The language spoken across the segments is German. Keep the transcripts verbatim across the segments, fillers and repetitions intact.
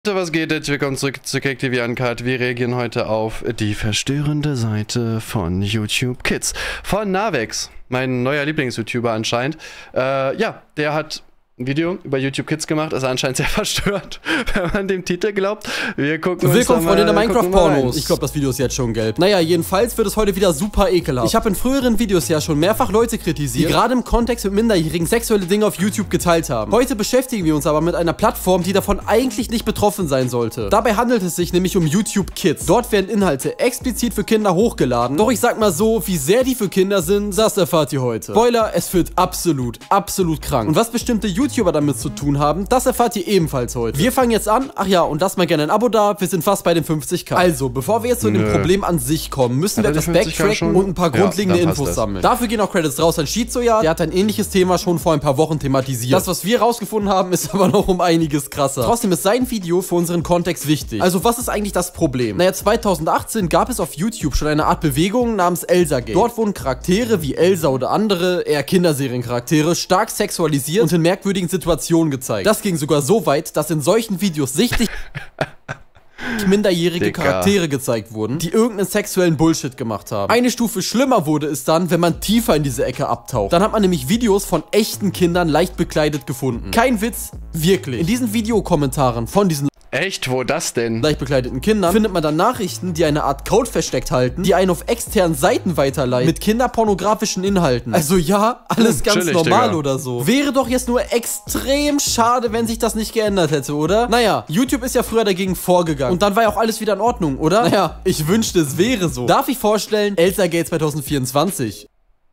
Was geht jetzt? Willkommen zurück zu Cake T V Uncut. Wir reagieren heute auf die verstörende Seite von YouTube Kids. Von Navex, mein neuer Lieblings-YouTuber anscheinend. Äh, ja, der hat ein Video über YouTube Kids gemacht, ist anscheinend sehr verstört, wenn man dem Titel glaubt. Wir gucken uns Willkommen, Freunde der Minecraft-Pornos. Ich glaube, das Video ist jetzt schon gelb. Naja, jedenfalls wird es heute wieder super ekelhaft. Ich habe in früheren Videos ja schon mehrfach Leute kritisiert, die gerade im Kontext mit Minderjährigen sexuelle Dinge auf YouTube geteilt haben. Heute beschäftigen wir uns aber mit einer Plattform, die davon eigentlich nicht betroffen sein sollte. Dabei handelt es sich nämlich um YouTube Kids. Dort werden Inhalte explizit für Kinder hochgeladen. Doch ich sag mal so, wie sehr die für Kinder sind, das erfahrt ihr heute. Spoiler, es wird absolut, absolut krank. Und was bestimmte YouTuber damit zu tun haben, das erfahrt ihr ebenfalls heute. Wir fangen jetzt an. Ach ja, und lasst mal gerne ein Abo da. Wir sind fast bei den fünfzig K. Also, bevor wir jetzt zu Nö. dem Problem an sich kommen, müssen wir etwas backtracken und ein paar grundlegende ja, Infos sammeln. Dafür gehen auch Credits raus an Shizoya. Der hat ein ähnliches Thema schon vor ein paar Wochen thematisiert. Das, was wir rausgefunden haben, ist aber noch um einiges krasser. Trotzdem ist sein Video für unseren Kontext wichtig. Also, was ist eigentlich das Problem? Naja, zweitausendachtzehn gab es auf YouTube schon eine Art Bewegung namens Elsa-Gate. Dort wurden Charaktere wie Elsa oder andere, eher Kinderseriencharaktere, stark sexualisiert und in merkwürdigen Situationen gezeigt. Das ging sogar so weit, dass in solchen Videos sichtlich minderjährige Dicker. Charaktere gezeigt wurden, die irgendeinen sexuellen Bullshit gemacht haben. Eine Stufe schlimmer wurde es dann, wenn man tiefer in diese Ecke abtaucht. Dann hat man nämlich Videos von echten Kindern leicht bekleidet gefunden. Kein Witz, wirklich. In diesen Videokommentaren von diesen Echt? Wo das denn? leicht bekleideten Kindern findet man dann Nachrichten, die eine Art Code versteckt halten, die einen auf externen Seiten weiterleiten mit kinderpornografischen Inhalten. Also ja, alles hm, ganz chillig, normal Digga. Oder so. Wäre doch jetzt nur extrem schade, wenn sich das nicht geändert hätte, oder? Naja, YouTube ist ja früher dagegen vorgegangen und dann war ja auch alles wieder in Ordnung, oder? Naja, ich wünschte, es wäre so. Darf ich vorstellen, Elsa-Gate zwanzig vierundzwanzig.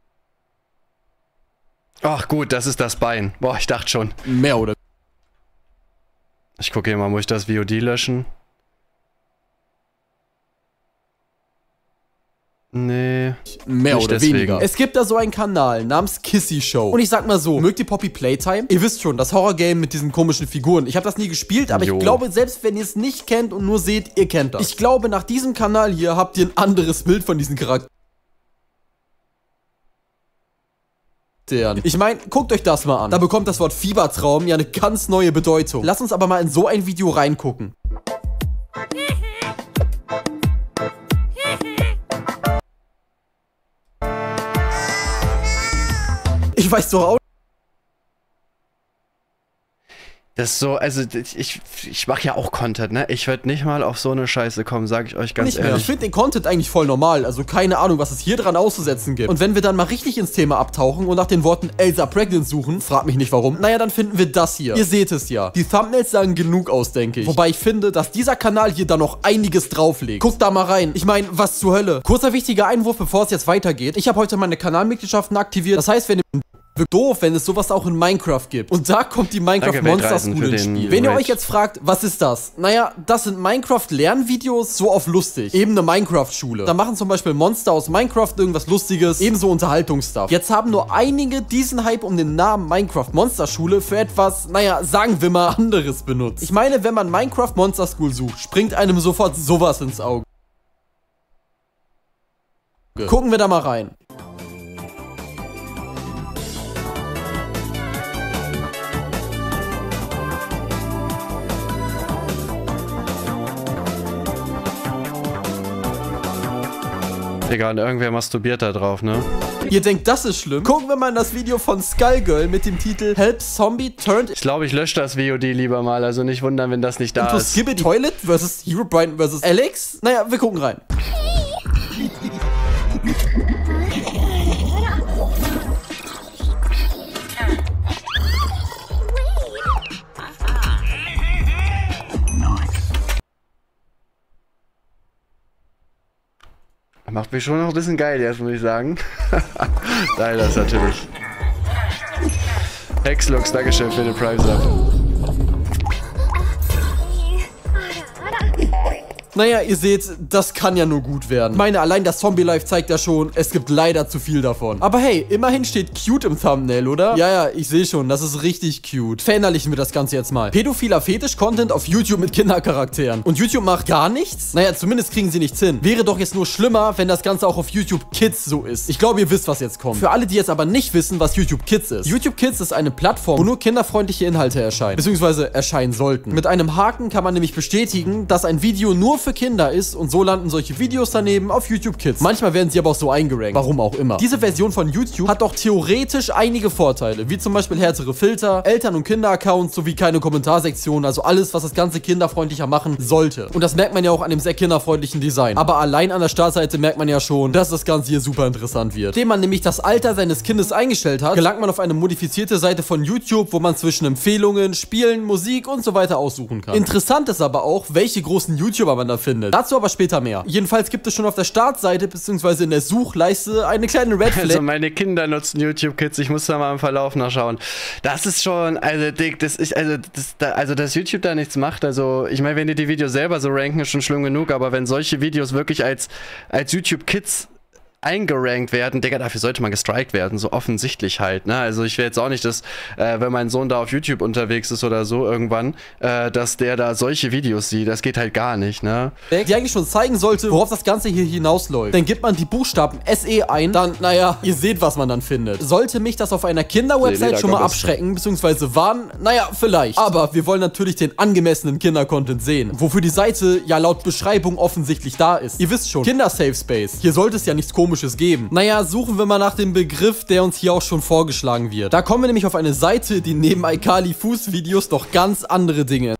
Ach gut, das ist das Bein. Boah, ich dachte schon. Mehr oder Ich gucke hier mal, muss ich das V O D löschen? Nee. Mehr oder deswegen. weniger. Es gibt da so einen Kanal namens Kissy Show. Und ich sag mal so, mögt ihr Poppy Playtime? Ihr wisst schon, das Horrorgame mit diesen komischen Figuren. Ich habe das nie gespielt, aber jo. ich glaube, selbst wenn ihr es nicht kennt und nur seht, ihr kennt das. Ich glaube, nach diesem Kanal hier habt ihr ein anderes Bild von diesen Charakteren. Ich meine, guckt euch das mal an. Da bekommt das Wort Fiebertraum ja eine ganz neue Bedeutung. Lasst uns aber mal in so ein Video reingucken. Ich weiß doch auch. Das ist so, also ich, ich mache ja auch Content, ne? Ich werde nicht mal auf so eine Scheiße kommen, sage ich euch ganz nicht ehrlich. Mehr. Ich finde den Content eigentlich voll normal, also keine Ahnung, was es hier dran auszusetzen gibt. Und wenn wir dann mal richtig ins Thema abtauchen und nach den Worten Elsa Pregnant suchen, frag mich nicht warum, naja, dann finden wir das hier. Ihr seht es ja. Die Thumbnails sagen genug aus, denke ich. Wobei ich finde, dass dieser Kanal hier da noch einiges drauflegt. Guckt da mal rein. Ich meine, was zur Hölle? Kurzer wichtiger Einwurf, bevor es jetzt weitergeht. Ich habe heute meine Kanalmitgliedschaften aktiviert. Das heißt, wenn ihr doof, wenn es sowas auch in Minecraft gibt. Und da kommt die Minecraft Monster School ins Spiel. Wenn ihr euch jetzt fragt, was ist das? Naja, das sind Minecraft-Lernvideos so auf lustig. Eben eine Minecraft-Schule. Da machen zum Beispiel Monster aus Minecraft irgendwas Lustiges, ebenso Unterhaltungsstuff. Jetzt haben nur einige diesen Hype um den Namen Minecraft Monster Schule für etwas, naja, sagen wir mal anderes benutzt. Ich meine, wenn man Minecraft Monster School sucht, springt einem sofort sowas ins Auge. Gucken wir da mal rein. Egal, irgendwer masturbiert da drauf, ne? Ihr denkt, das ist schlimm? Gucken wir mal in das Video von Skullgirl mit dem Titel Help Zombie Turned. Ich glaube, ich lösche das V O D lieber mal, also nicht wundern, wenn das nicht da ist. Skibidi Toilet versus Herobrine versus Alex? Naja, wir gucken rein. Macht mich schon noch ein bisschen geil jetzt, muss ich sagen. Nein, das natürlich. Hexlux, Dankeschön für den Prime Sub. Naja, ihr seht, das kann ja nur gut werden. Ich meine, allein das Zombie-Life zeigt ja schon, es gibt leider zu viel davon. Aber hey, immerhin steht cute im Thumbnail, oder? Ja, ja, ich sehe schon, das ist richtig cute. Verinnerlichen wir das Ganze jetzt mal. Pädophiler Fetisch-Content auf YouTube mit Kindercharakteren. Und YouTube macht gar nichts? Naja, zumindest kriegen sie nichts hin. Wäre doch jetzt nur schlimmer, wenn das Ganze auch auf YouTube Kids so ist. Ich glaube, ihr wisst, was jetzt kommt. Für alle, die jetzt aber nicht wissen, was YouTube Kids ist. YouTube Kids ist eine Plattform, wo nur kinderfreundliche Inhalte erscheinen. Beziehungsweise erscheinen sollten. Mit einem Haken kann man nämlich bestätigen, dass ein Video nur für Kinder ist und so landen solche Videos daneben auf YouTube Kids. Manchmal werden sie aber auch so eingerankt. Warum auch immer. Diese Version von YouTube hat doch theoretisch einige Vorteile, wie zum Beispiel härtere Filter, Eltern- und Kinder-Accounts sowie keine Kommentarsektion, also alles, was das Ganze kinderfreundlicher machen sollte. Und das merkt man ja auch an dem sehr kinderfreundlichen Design. Aber allein an der Startseite merkt man ja schon, dass das Ganze hier super interessant wird. Indem man nämlich das Alter seines Kindes eingestellt hat, gelangt man auf eine modifizierte Seite von YouTube, wo man zwischen Empfehlungen, Spielen, Musik und so weiter aussuchen kann. Interessant ist aber auch, welche großen YouTuber man da findet. Dazu aber später mehr. Jedenfalls gibt es schon auf der Startseite bzw. in der Suchleiste eine kleine Red Flag. Also meine Kinder nutzen YouTube Kids, ich muss da mal im Verlauf nachschauen. Das ist schon, also dick, das ist, also, das, da, also dass YouTube da nichts macht, also ich meine, wenn die die Videos selber so ranken, ist schon schlimm genug, aber wenn solche Videos wirklich als, als YouTube Kids eingerankt werden, Digga, dafür sollte man gestrikt werden, so offensichtlich halt, ne, also ich will jetzt auch nicht, dass, äh, wenn mein Sohn da auf YouTube unterwegs ist oder so irgendwann, äh, dass der da solche Videos sieht, das geht halt gar nicht, ne. Die eigentlich schon zeigen sollte, worauf das Ganze hier hinausläuft. Dann gibt man die Buchstaben S E ein, dann, naja, ihr seht, was man dann findet. Sollte mich das auf einer Kinder-Website schon mal abschrecken, beziehungsweise warnen? Naja, vielleicht. Aber wir wollen natürlich den angemessenen Kinder-Content sehen, wofür die Seite ja laut Beschreibung offensichtlich da ist. Ihr wisst schon, Kinder-Safe-Space. Hier sollte es ja nichts Komisches geben. Naja, suchen wir mal nach dem Begriff, der uns hier auch schon vorgeschlagen wird. Da kommen wir nämlich auf eine Seite, die neben iCarly Fuß-Videos noch ganz andere Dinge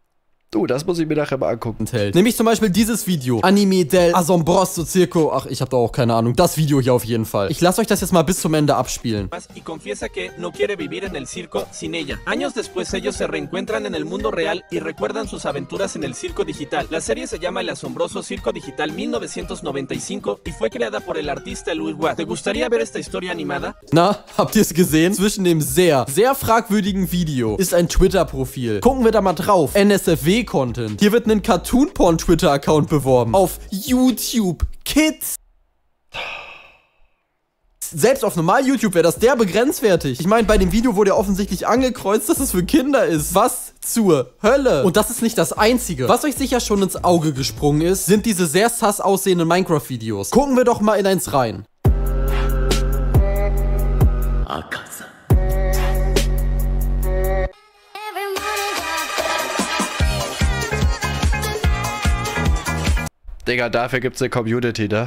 Du, das muss ich mir nachher mal angucken. Enthält. Nämlich zum Beispiel dieses Video. Anime del Asombroso Circo. Ach, ich habe da auch keine Ahnung. Das Video hier auf jeden Fall. Ich lasse euch das jetzt mal bis zum Ende abspielen. Y confiesa que no quiere vivir en el circo sin ella. Años después ellos se reencuentran en el mundo real y recuerdan sus aventuras en el circo digital. La serie se llama El Asombroso Circo Digital mil novecientos noventa y cinco y fue creada por el artista Louis Watt. ¿Te gustaría ver esta historia animada? Na, habt ihr es gesehen? Zwischen dem sehr, sehr fragwürdigen Video ist ein Twitter-Profil. Gucken wir da mal drauf. N S F W-Content. Hier wird ein Cartoon-Porn-Twitter-Account beworben. Auf YouTube Kids. Selbst auf normal YouTube wäre das derbe grenzwertig. Ich meine, bei dem Video wurde ja offensichtlich angekreuzt, dass es für Kinder ist. Was zur Hölle? Und das ist nicht das Einzige. Was euch sicher schon ins Auge gesprungen ist, sind diese sehr sass aussehenden Minecraft-Videos. Gucken wir doch mal in eins rein. Digga, dafür gibt's eine Community, da.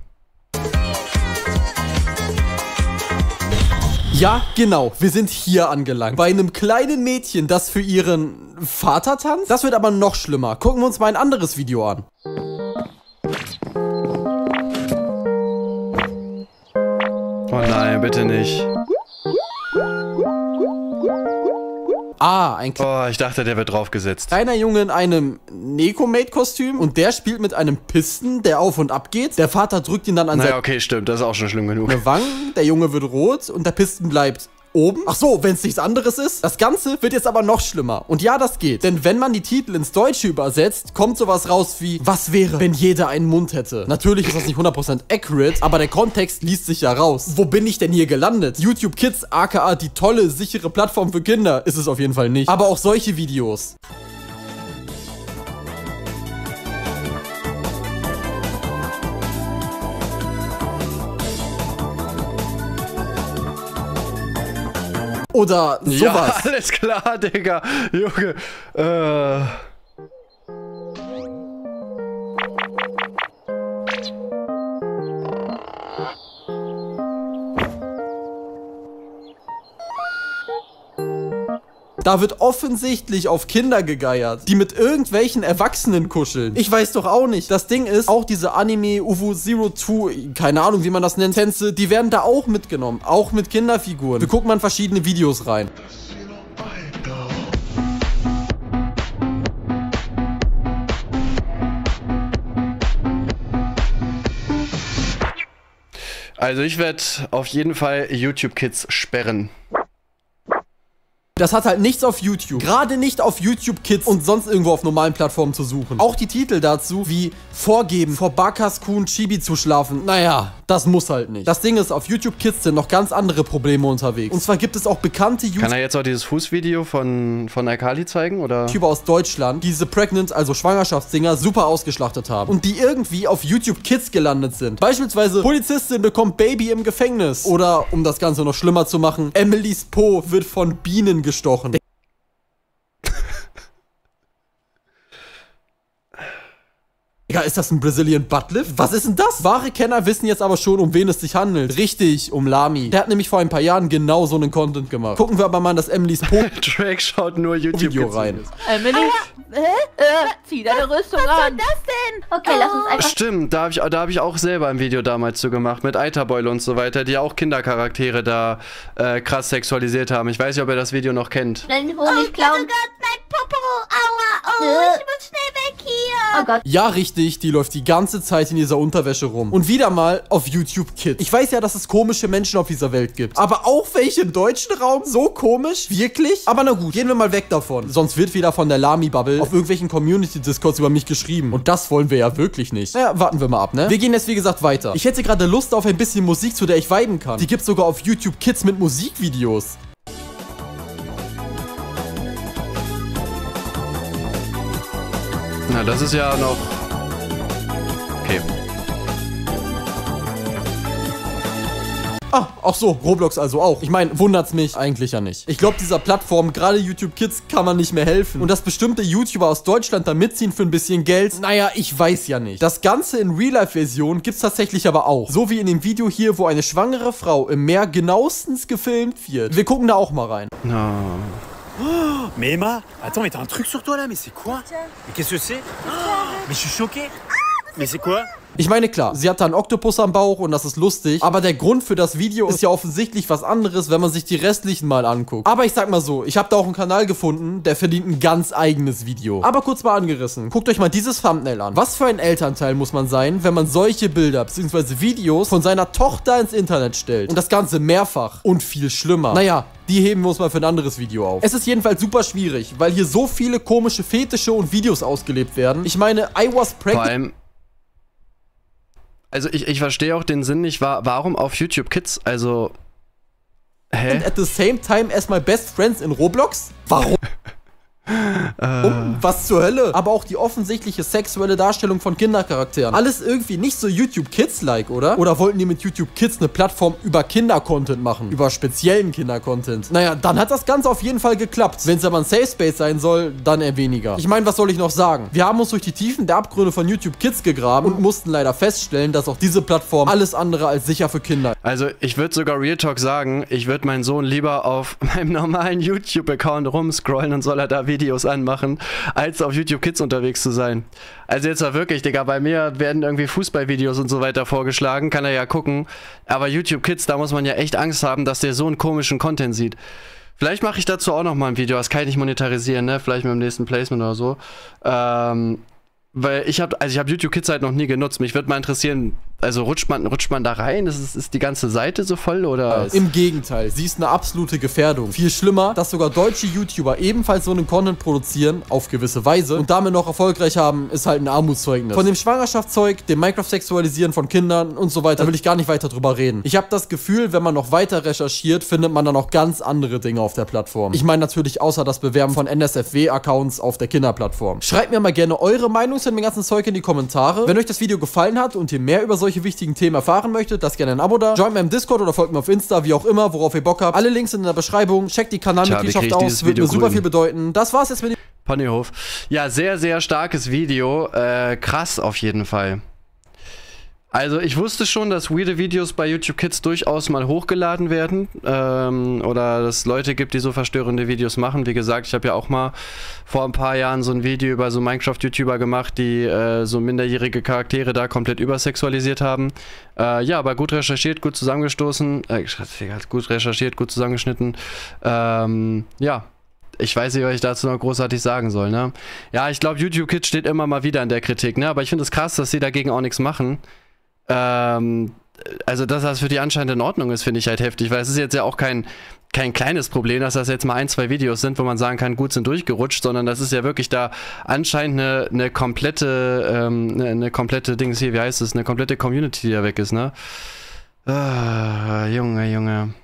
Ja, genau. Wir sind hier angelangt. Bei einem kleinen Mädchen, das für ihren Vater tanzt? Das wird aber noch schlimmer. Gucken wir uns mal ein anderes Video an. Oh nein, bitte nicht. Ah, ein Oh, ich dachte, der wird draufgesetzt. kleiner Junge in einem Neko-Mate-Kostüm und der spielt mit einem Pisten, der auf und ab geht. Der Vater drückt ihn dann an Naja, seine okay, stimmt, das ist auch schon schlimm genug. Wangen, der Junge wird rot und der Pisten bleibt oben. Ach so, wenn es nichts anderes ist. Das Ganze wird jetzt aber noch schlimmer. Und ja, das geht. Denn wenn man die Titel ins Deutsche übersetzt, kommt sowas raus wie, was wäre, wenn jeder einen Mund hätte? Natürlich ist das nicht hundert Prozent accurate, aber der Kontext liest sich ja raus. Wo bin ich denn hier gelandet? YouTube Kids, aka die tolle, sichere Plattform für Kinder, ist es auf jeden Fall nicht. Aber auch solche Videos. Oder sowas. Ja, alles klar, Digga. Junge. Äh. Da wird offensichtlich auf Kinder gegeiert, die mit irgendwelchen Erwachsenen kuscheln. Ich weiß doch auch nicht. Das Ding ist, auch diese Anime U F O Zero zwei, keine Ahnung, wie man das nennt, Tänze, die werden da auch mitgenommen. Auch mit Kinderfiguren. Wir gucken mal in verschiedene Videos rein. Also ich werde auf jeden Fall YouTube Kids sperren. Das hat halt nichts auf YouTube. Gerade nicht auf YouTube Kids und sonst irgendwo auf normalen Plattformen zu suchen. Auch die Titel dazu, wie Vorgeben, vor Bakaskun Chibi zu schlafen. Naja, das muss halt nicht. Das Ding ist, auf YouTube Kids sind noch ganz andere Probleme unterwegs. Und zwar gibt es auch bekannte YouTuber. Kann er jetzt auch dieses Fußvideo von, von Akali zeigen, oder? YouTuber aus Deutschland, die diese Pregnant, also Schwangerschaftsdinger, super ausgeschlachtet haben. Und die irgendwie auf YouTube Kids gelandet sind. Beispielsweise, Polizistin bekommt Baby im Gefängnis. Oder, um das Ganze noch schlimmer zu machen, Emilys Po wird von Bienen gestochen. Digga, ist das ein Brazilian Buttlift? Was ist denn das? Wahre Kenner wissen jetzt aber schon, um wen es sich handelt. Richtig, um Lami. Der hat nämlich vor ein paar Jahren genau so einen Content gemacht. Gucken wir aber mal in das Emilys Po Drake schaut nur YouTube-Video rein. Emily? Hä? Äh, zieh deine Rüstung an. Was soll das denn? Okay, lass uns einfach... Stimmt, da habe ich, da hab ich auch selber ein Video damals zu gemacht, mit Eiterbeule und so weiter, die auch Kindercharaktere da äh, krass sexualisiert haben. Ich weiß nicht, ob ihr das Video noch kennt. Den Honig klauen. Oh Gott, mein Popo. Aua. Oh, ich muss schnell weg hier. Oh Gott. Ja, richtig, die läuft die ganze Zeit in dieser Unterwäsche rum. Und wieder mal auf YouTube Kids. Ich weiß ja, dass es komische Menschen auf dieser Welt gibt. Aber auch welche im deutschen Raum? So komisch? Wirklich? Aber na gut, gehen wir mal weg davon. Sonst wird wieder von der Lami-Bubble auf irgendwelchen Community-Discords über mich geschrieben. Und das wollen wir ja wirklich nicht. Naja, warten wir mal ab, ne? Wir gehen jetzt, wie gesagt, weiter. Ich hätte gerade Lust auf ein bisschen Musik, zu der ich viben kann. Die gibt's sogar auf YouTube Kids mit Musikvideos. Na, das ist ja noch... Okay. Ah, ach so, Roblox also auch. Ich meine, wundert's mich eigentlich ja nicht. Ich glaube, dieser Plattform, gerade YouTube Kids, kann man nicht mehr helfen. Und dass bestimmte YouTuber aus Deutschland da mitziehen für ein bisschen Geld, naja, ich weiß ja nicht. Das Ganze in Real-Life-Version gibt's tatsächlich aber auch. So wie in dem Video hier, wo eine schwangere Frau im Meer genauestens gefilmt wird. Wir gucken da auch mal rein. No. Oh, mais Emma, attends, mais t'as un truc sur toi là, mais c'est quoi? Mais qu'est-ce que c'est? Oh, mais je suis choqué. Mais c'est quoi? Ich meine, klar, sie hat da einen Oktopus am Bauch und das ist lustig, aber der Grund für das Video ist ja offensichtlich was anderes, wenn man sich die restlichen mal anguckt. Aber ich sag mal so, ich habe da auch einen Kanal gefunden, der verdient ein ganz eigenes Video. Aber kurz mal angerissen, guckt euch mal dieses Thumbnail an. Was für ein Elternteil muss man sein, wenn man solche Bilder bzw. Videos von seiner Tochter ins Internet stellt? Und das Ganze mehrfach und viel schlimmer. Naja, die heben wir uns mal für ein anderes Video auf. Es ist jedenfalls super schwierig, weil hier so viele komische Fetische und Videos ausgelebt werden. Ich meine, I was pregnant... Also ich, ich verstehe auch den Sinn nicht, wa warum auf YouTube Kids, also, hä? And at the same time as my best friends in Roblox? Warum? Um, was zur Hölle? Aber auch die offensichtliche sexuelle Darstellung von Kindercharakteren. Alles irgendwie nicht so YouTube Kids-like, oder? Oder wollten die mit YouTube Kids eine Plattform über Kinder-Content machen? Über speziellen Kinder-Content? Naja, dann hat das Ganze auf jeden Fall geklappt. Wenn es aber ein Safe Space sein soll, dann eher weniger. Ich meine, was soll ich noch sagen? Wir haben uns durch die Tiefen der Abgründe von YouTube Kids gegraben und mussten leider feststellen, dass auch diese Plattform alles andere als sicher für Kinder ist. Also, ich würde sogar Real Talk sagen, ich würde meinen Sohn lieber auf meinem normalen YouTube-Account rumscrollen und soll er da Videos anmachen, als auf YouTube Kids unterwegs zu sein. Also jetzt mal wirklich, Digga, bei mir werden irgendwie Fußballvideos und so weiter vorgeschlagen, kann er ja gucken, aber YouTube Kids, da muss man ja echt Angst haben, dass der so einen komischen Content sieht. Vielleicht mache ich dazu auch noch mal ein Video, das kann ich nicht monetarisieren, ne, vielleicht mit dem nächsten Placement oder so. Ähm, weil ich habe, also ich habe YouTube Kids halt noch nie genutzt, mich würde mal interessieren, also rutscht man, rutscht man da rein? Ist, ist, ist die ganze Seite so voll, oder? Im Gegenteil, sie ist eine absolute Gefährdung. Viel schlimmer, dass sogar deutsche YouTuber ebenfalls so einen Content produzieren, auf gewisse Weise, und damit noch erfolgreich haben, ist halt ein Armutszeugnis. Von dem Schwangerschaftszeug, dem Minecraft-Sexualisieren von Kindern und so weiter, da will ich gar nicht weiter drüber reden. Ich habe das Gefühl, wenn man noch weiter recherchiert, findet man dann noch ganz andere Dinge auf der Plattform. Ich meine natürlich außer das Bewerben von N S F W-Accounts auf der Kinderplattform. Schreibt mir mal gerne eure Meinung zu dem ganzen Zeug in die Kommentare. Wenn euch das Video gefallen hat und ihr mehr über solche wichtigen Themen erfahren möchtet, lasst gerne ein Abo da. Joint mir im Discord oder folgt mir auf Insta, wie auch immer, worauf ihr Bock habt. Alle Links sind in der Beschreibung. Checkt die Kanalmitgliedschaft aus, wird mir super viel bedeuten. Das war's jetzt mit dem Ponyhof. Ja, sehr, sehr starkes Video. Äh, krass auf jeden Fall. Also ich wusste schon, dass weirde Videos bei YouTube Kids durchaus mal hochgeladen werden. Ähm, oder dass es Leute gibt, die so verstörende Videos machen. Wie gesagt, ich habe ja auch mal vor ein paar Jahren so ein Video über so Minecraft-YouTuber gemacht, die äh, so minderjährige Charaktere da komplett übersexualisiert haben. Äh, ja, aber gut recherchiert, gut zusammengestoßen. Äh, gut recherchiert, gut zusammengeschnitten. Ähm, ja. Ich weiß nicht, was ich dazu noch großartig sagen soll, ne? Ja, ich glaube, YouTube Kids steht immer mal wieder in der Kritik, ne? Aber ich finde es krass, dass sie dagegen auch nichts machen. Ähm, also, dass das für die anscheinend in Ordnung ist, finde ich halt heftig, weil es ist jetzt ja auch kein kein kleines Problem, dass das jetzt mal ein, zwei Videos sind, wo man sagen kann, gut, sind durchgerutscht, sondern das ist ja wirklich da anscheinend eine, eine komplette, ähm, eine, eine komplette Dings hier, wie heißt es, eine komplette Community, die da weg ist, ne? Ah, Junge, Junge.